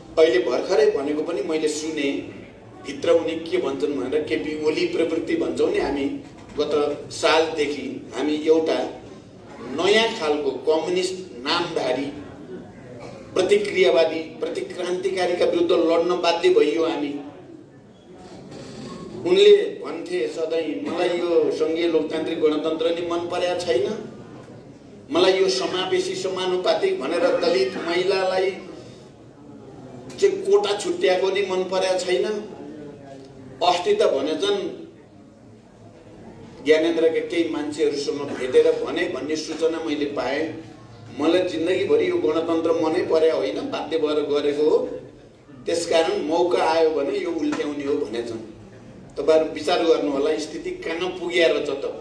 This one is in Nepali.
अहिले भर्खरै भनेको पनि मैले सुने, भित्र उनी के भन्छन् भनेर केपी ओली प्रवृत्ति भन्छौँ नि हामी, गत सालदेखि हामी एउटा नयाँ खालको कम्युनिस्ट नामधारी प्रतिक्रियावादी प्रतिक्रान्तिकारीका विरुद्ध लड्न बाध्य भइयो हामी। उनले भन्थे सधैँ, मलाई यो सङ्घीय लोकतान्त्रिक गणतन्त्र नि मन परेको छैन, मलाई यो समावेशी समानुपातिक भनेर दलित महिलालाई चाहिँ कोटा छुट्याएको नि मन परेको छैन। अस्ति त भनेछन् ज्ञानेन्द्रका केही मान्छेहरूसँग भेटेर भने भन्ने सूचना मैले पाएँ, मलाई जिन्दगीभरि यो गणतन्त्र मनै परे होइन, बाध्य भएर गरेको हो, त्यसकारण मौका आयो भने यो उल्ट्याउने हो भनेछन्। तपाईहरु विचार गर्नु होला स्थिति कहाँ पुगेर छ त।